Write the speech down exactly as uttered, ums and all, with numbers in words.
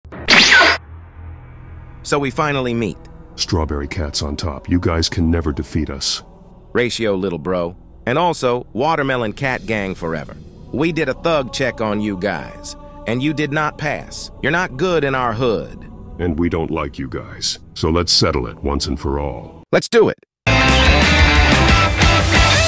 So we finally meet. Strawberry Cat's on top. You guys can never defeat us. Ratio, little bro. And also, Watermelon Cat Gang forever. We did a thug check on you guys, and you did not pass. You're not good in our hood. And we don't like you guys. So let's settle it once and for all. Let's do it.